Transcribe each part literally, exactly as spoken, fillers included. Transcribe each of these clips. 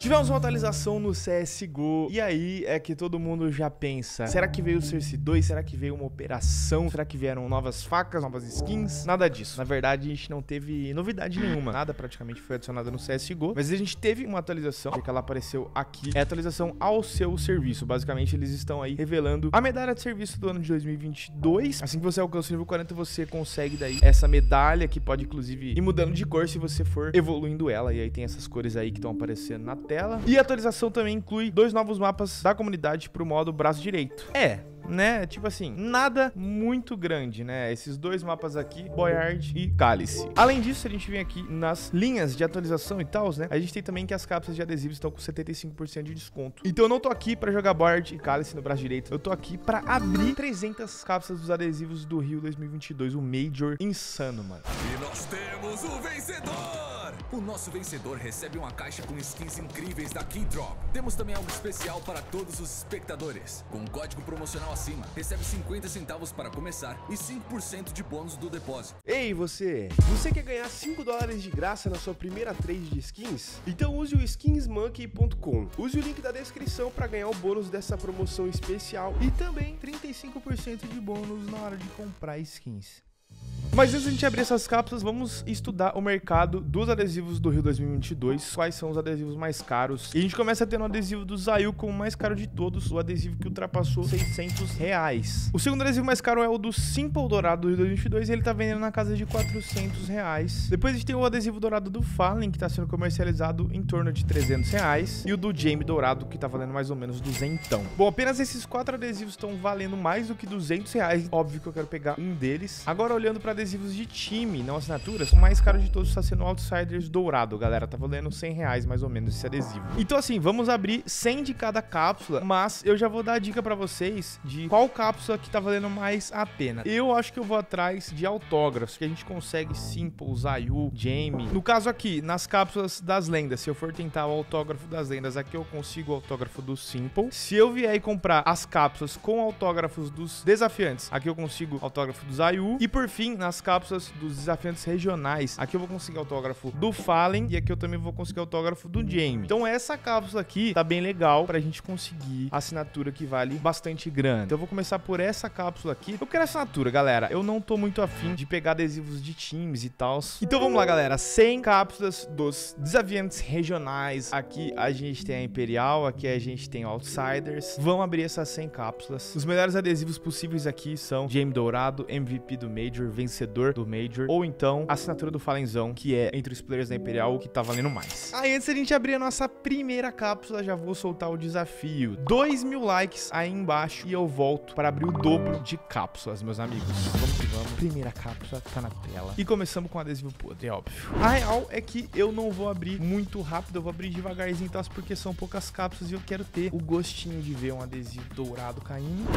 Tivemos uma atualização no C S G O. E aí é que todo mundo já pensa: será que veio o Cersei dois? Será que veio uma operação? Será que vieram novas facas, novas skins? Nada disso. Na verdade, a gente não teve novidade nenhuma. Nada praticamente foi adicionado no C S G O. Mas a gente teve uma atualização, porque ela apareceu aqui. É a atualização ao seu serviço. Basicamente, eles estão aí revelando a medalha de serviço do ano de dois mil e vinte e dois. Assim que você alcança o nível quarenta, você consegue daí essa medalha, que pode inclusive ir mudando de cor se você for evoluindo ela. E aí tem essas cores aí que estão aparecendo na tela. E a atualização também inclui dois novos mapas da comunidade pro modo braço direito. É, né? Tipo assim, nada muito grande, né? Esses dois mapas aqui, Boyard e Cálice. Além disso, a gente vem aqui nas linhas de atualização e tal, né? A gente tem também que as cápsulas de adesivos estão com setenta e cinco por cento de desconto. Então eu não tô aqui pra jogar Boyard e Cálice no braço direito. Eu tô aqui pra abrir trezentas cápsulas dos adesivos do Rio dois mil e vinte e dois, o Major insano, mano. E nós temos o vencedor! O nosso vencedor recebe uma caixa com skins incríveis da Keydrop. Temos também algo especial para todos os espectadores. Com um código promocional acima, recebe cinquenta centavos para começar e cinco por cento de bônus do depósito. Ei, você! Você quer ganhar cinco dólares de graça na sua primeira trade de skins? Então use o skins monkey ponto com. Use o link da descrição para ganhar o bônus dessa promoção especial E também trinta e cinco por cento de bônus na hora de comprar skins. Mas antes de a gente abrir essas cápsulas, vamos estudar o mercado dos adesivos do Rio dois mil e vinte e dois. Quais são os adesivos mais caros? E a gente começa tendo o adesivo do Zayu como o mais caro de todos, o adesivo que ultrapassou seiscentos reais. O segundo adesivo mais caro é o do Simple Dourado do Rio dois mil e vinte e dois, e ele tá vendendo na casa de quatrocentos reais. Depois a gente tem o adesivo dourado do Fallen, que tá sendo comercializado em torno de trezentos reais. E o do Jamie Dourado, que tá valendo mais ou menos duzentão. Bom, apenas esses quatro adesivos estão valendo mais do que duzentos reais. Óbvio que eu quero pegar um deles. Agora, olhando para adesivos de time, não assinaturas, o mais caro de todos está sendo o Outsiders Dourado, galera. Tá valendo cem reais mais ou menos esse adesivo. Então assim, vamos abrir cem de cada cápsula, mas eu já vou dar a dica para vocês de qual cápsula que tá valendo mais a pena. Eu acho que eu vou atrás de autógrafos, que a gente consegue Simple, Zayu, Jamie. No caso aqui, nas cápsulas das lendas, se eu for tentar o autógrafo das lendas, aqui eu consigo o autógrafo do Simple. Se eu vier e comprar as cápsulas com autógrafos dos desafiantes, aqui eu consigo autógrafo do Zayu. E por fim, nas cápsulas dos desafiantes regionais, aqui eu vou conseguir autógrafo do Fallen e aqui eu também vou conseguir autógrafo do Jamie. Então essa cápsula aqui tá bem legal pra gente conseguir a assinatura que vale bastante grana. Então eu vou começar por essa cápsula aqui. Eu quero assinatura, galera. Eu não tô muito afim de pegar adesivos de times e tal. Então vamos lá, galera. cem cápsulas dos desafiantes regionais. Aqui a gente tem a Imperial, aqui a gente tem o Outsiders. Vamos abrir essas cem cápsulas. Os melhores adesivos possíveis aqui são Jamie Dourado, M V P do Major, vencedor do Major, ou então a assinatura do Falenzão, que é entre os players da Imperial o que tá valendo mais. Aí antes da gente abrir a nossa primeira cápsula, já vou soltar o desafio. dois mil likes aí embaixo e eu volto para abrir o dobro de cápsulas, meus amigos. Vamos que vamos. Primeira cápsula tá na tela. E começamos com adesivo podre, é óbvio. A real é que eu não vou abrir muito rápido, eu vou abrir devagarzinho, tá? Porque são poucas cápsulas e eu quero ter o gostinho de ver um adesivo dourado caindo.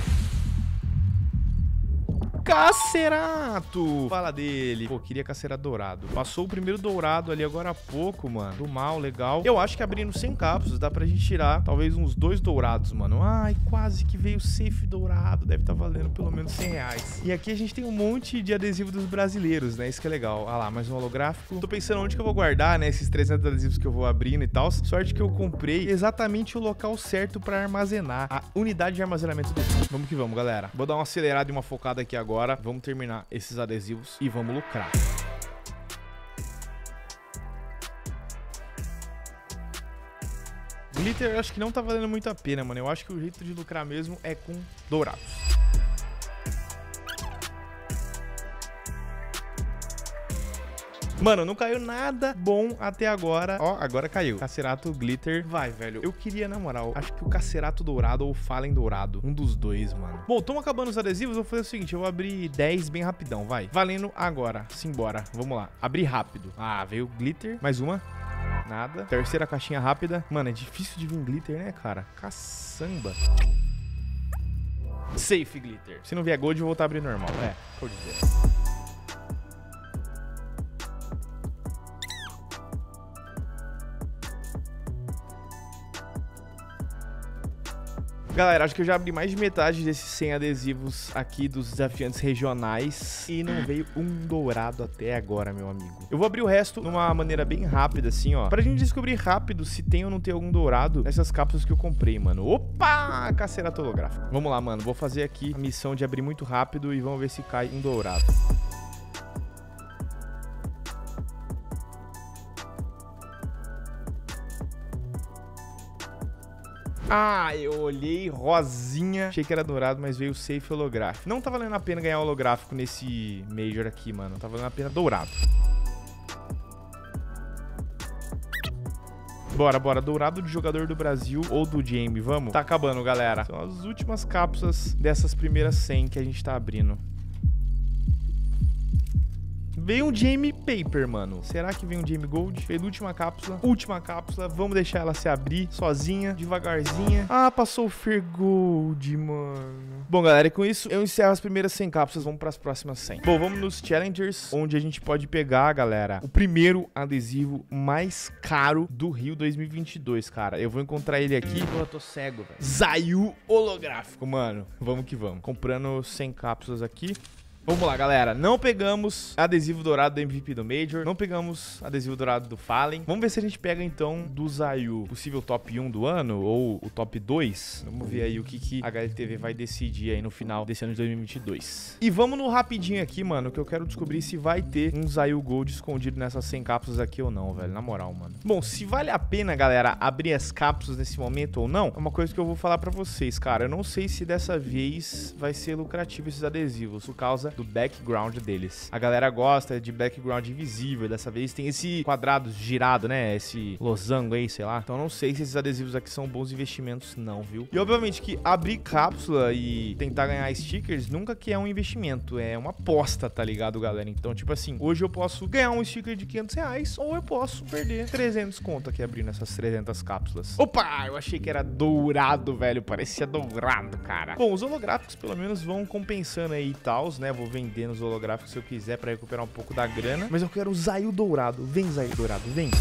Cacerato! Fala dele. Pô, queria Cacerato Dourado. Passou o primeiro dourado ali agora há pouco, mano. Do mal, legal. Eu acho que abrindo cem cápsulas dá pra gente tirar talvez uns dois dourados, mano. Ai, quase que veio safe dourado. Deve estar valendo pelo menos cem reais. E aqui a gente tem um monte de adesivo dos brasileiros, né? Isso que é legal. Ah lá, mais um holográfico. Tô pensando onde que eu vou guardar, né? Esses trezentos adesivos que eu vou abrindo e tal. Sorte que eu comprei exatamente o local certo pra armazenar. A unidade de armazenamento do jogo. Vamos que vamos, galera. Vou dar uma acelerada e uma focada aqui agora. Agora vamos terminar esses adesivos e vamos lucrar. Glitter eu acho que não tá valendo muito a pena, mano. Eu acho que o jeito de lucrar mesmo é com dourados. Mano, não caiu nada bom até agora. Ó, agora caiu. Cacerato Glitter. Vai, velho. Eu queria, na moral, acho que o Cacerato Dourado ou o Fallen Dourado. Um dos dois, mano. Bom, estamos acabando os adesivos. Eu vou fazer o seguinte, eu vou abrir dez bem rapidão, vai. Valendo agora. Simbora. Vamos lá. Abrir rápido. Ah, veio Glitter. Mais uma. Nada. Terceira caixinha rápida. Mano, é difícil de vir Glitter, né, cara? Caçamba. Safe Glitter. Se não vier Gold, eu vou voltar a abrir normal. É, por dizer. Galera, acho que eu já abri mais de metade desses cem adesivos aqui dos desafiantes regionais e não veio um dourado até agora, meu amigo. Eu vou abrir o resto de uma maneira bem rápida, assim, ó, pra gente descobrir rápido se tem ou não tem algum dourado nessas cápsulas que eu comprei, mano. Opa! Cacerato holográfico. Vamos lá, mano. Vou fazer aqui a missão de abrir muito rápido e vamos ver se cai um dourado. Ah, eu olhei rosinha, achei que era dourado, mas veio safe holográfico. Não tá valendo a pena ganhar holográfico nesse Major aqui, mano. Tá valendo a pena dourado. Bora, bora. Dourado de jogador do Brasil ou do Jamie, vamos? Tá acabando, galera. São as últimas cápsulas dessas primeiras cem que a gente tá abrindo. Veio um Jamie Paper, mano. Será que vem um Jamie Gold? Penúltima cápsula. Última cápsula. Vamos deixar ela se abrir sozinha, devagarzinha. Ah, passou o Fer Gold, mano. Bom, galera, e com isso eu encerro as primeiras cem cápsulas. Vamos para as próximas cem. Bom, vamos nos Challengers, onde a gente pode pegar, galera, o primeiro adesivo mais caro do Rio dois mil e vinte e dois, cara. Eu vou encontrar ele aqui. Pô, eu tô cego, velho. Zayu holográfico, mano. Vamos que vamos. Comprando cem cápsulas aqui. Vamos lá, galera. Não pegamos adesivo dourado do M V P do Major. Não pegamos adesivo dourado do Fallen. Vamos ver se a gente pega, então, do Zayu. Possível top um do ano ou o top dois. Vamos ver aí o que, que a H L T V vai decidir aí no final desse ano de dois mil e vinte e dois. E vamos no rapidinho aqui, mano, que eu quero descobrir se vai ter um Zayu Gold escondido nessas cem cápsulas aqui ou não, velho. Na moral, mano. Bom, se vale a pena, galera, abrir as cápsulas nesse momento ou não, é uma coisa que eu vou falar pra vocês, cara. Eu não sei se dessa vez vai ser lucrativo esses adesivos, por causa do background deles. A galera gosta de background invisível, dessa vez tem esse quadrado girado, né? Esse losango aí, sei lá. Então eu não sei se esses adesivos aqui são bons investimentos não, viu? E obviamente que abrir cápsula e tentar ganhar stickers nunca que é um investimento, é uma aposta, tá ligado, galera? Então, tipo assim, hoje eu posso ganhar um sticker de quinhentos reais ou eu posso perder trezentos conto aqui abrindo essas trezentas cápsulas. Opa! Eu achei que era dourado, velho. Parecia dourado, cara. Bom, os holográficos pelo menos vão compensando aí e tals, né? Vou vender nos holográficos se eu quiser pra recuperar um pouco da grana. Mas eu quero o Zayu dourado. Vem, Zayu dourado, vem.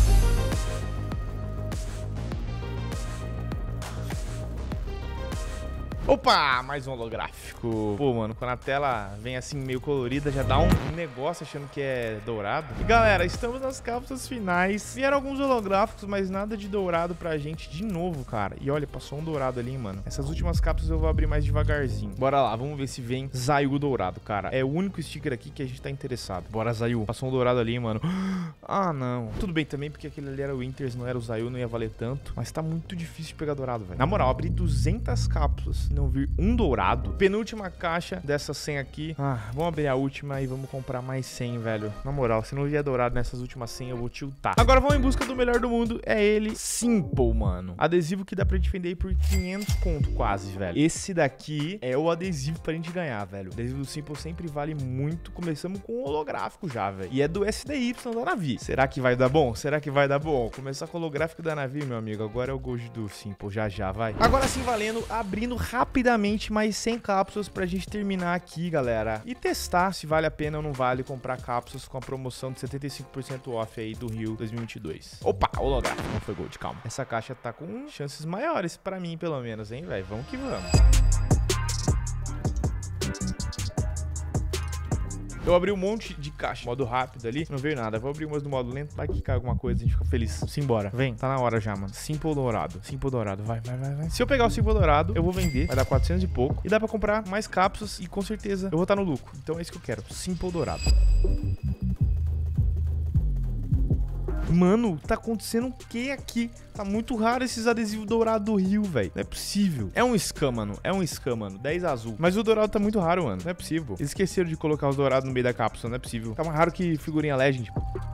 Opa, mais um holográfico. Pô, mano, quando a tela vem assim meio colorida, já dá um negócio achando que é dourado. E galera, estamos nas cápsulas finais. Vieram alguns holográficos, mas nada de dourado pra gente de novo, cara. E olha, passou um dourado ali, hein, mano. Essas últimas cápsulas eu vou abrir mais devagarzinho. Bora lá, vamos ver se vem Zayu dourado, cara. É o único sticker aqui que a gente tá interessado. Bora, Zayu. Passou um dourado ali, mano. Ah, não. Tudo bem também, porque aquele ali era o Winters, não era o Zayu, não ia valer tanto. Mas tá muito difícil de pegar dourado, velho. Na moral, abri duzentas cápsulas. Não vir um dourado. Penúltima caixa dessas cem aqui. Ah, vamos abrir a última e vamos comprar mais cem, velho. Na moral, se não vier dourado nessas últimas cem, eu vou tiltar. Agora vamos em busca do melhor do mundo. É ele, Simple, mano. Adesivo que dá pra gente vender por quinhentos conto quase, velho. Esse daqui é o adesivo pra gente ganhar, velho. O adesivo do Simple sempre vale muito. Começamos com o holográfico já, velho. E é do S D Y da Navi. Será que vai dar bom? Será que vai dar bom? Começar com o holográfico da Navi, meu amigo. Agora é o Gold do Simple. Já, já, vai. Agora sim, valendo. Abrindo rapidamente mais cem cápsulas pra gente terminar aqui, galera. E testar se vale a pena ou não vale comprar cápsulas com a promoção de setenta e cinco por cento off aí do Rio dois mil e vinte e dois. Opa, holográfico. Não foi Gold, calma. Essa caixa tá com chances maiores pra mim, pelo menos, hein, velho? Vamos que vamos. Eu abri um monte de caixa, modo rápido ali, não veio nada. Vou abrir umas no modo lento, vai que cai alguma coisa, a gente fica feliz. Simbora, vem, tá na hora já, mano. Simple dourado, Simple dourado, vai, vai, vai, vai. Se eu pegar o Simple dourado, eu vou vender, vai dar quatrocentos e pouco. E dá pra comprar mais cápsulas e com certeza eu vou estar no lucro. Então é isso que eu quero, Simple dourado. Mano, tá acontecendo o que aqui? Tá muito raro esses adesivos dourados do Rio, velho. Não é possível. É um scam, mano. É um scam, mano. dez azul. Mas o dourado tá muito raro, mano. Não é possível. Eles esqueceram de colocar os dourados no meio da cápsula. Não é possível. Tá mais raro que figurinha Legend.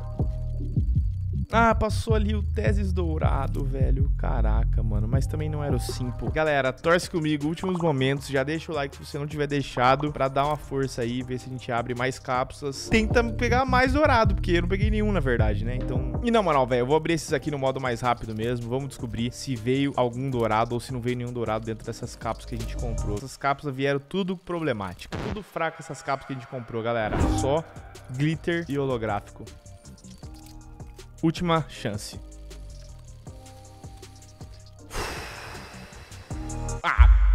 Ah, passou ali o Tesis dourado, velho. Caraca, mano. Mas também não era o Simple. Galera, torce comigo. Últimos momentos. Já deixa o like se você não tiver deixado. Pra dar uma força aí. Ver se a gente abre mais cápsulas. Tenta pegar mais dourado. Porque eu não peguei nenhum, na verdade, né? Então... E na moral, velho. Eu vou abrir esses aqui no modo mais rápido mesmo. Vamos descobrir se veio algum dourado ou se não veio nenhum dourado dentro dessas cápsulas que a gente comprou. Essas cápsulas vieram tudo problemática. Tudo fraco essas cápsulas que a gente comprou, galera. Só glitter e holográfico. Última chance. Ah!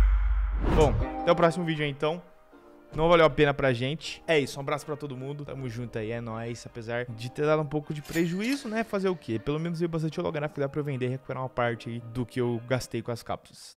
Bom, até o próximo vídeo aí, então. Não valeu a pena pra gente. É isso, um abraço pra todo mundo. Tamo junto aí, é nóis. Apesar de ter dado um pouco de prejuízo, né? Fazer o quê? Pelo menos veio bastante holográfico, dá pra eu vender e recuperar uma parte aí do que eu gastei com as cápsulas.